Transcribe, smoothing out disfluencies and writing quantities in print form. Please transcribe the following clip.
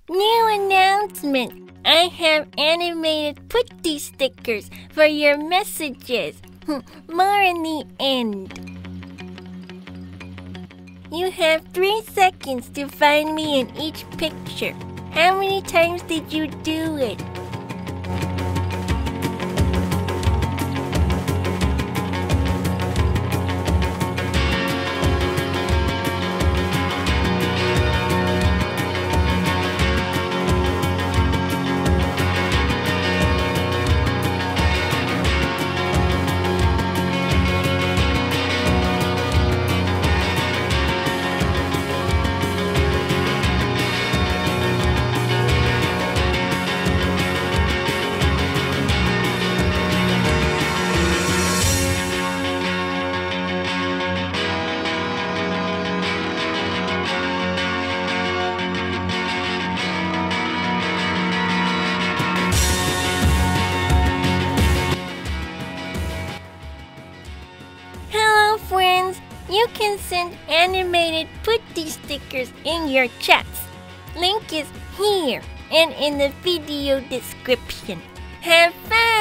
New announcement! I have animated Puddi stickers for your messages. More in the end. You have 3 seconds to find me in each picture. How many times did you do it? Friends, you can send animated Puddi stickers in your chats. Link is here and in the video description. Have fun!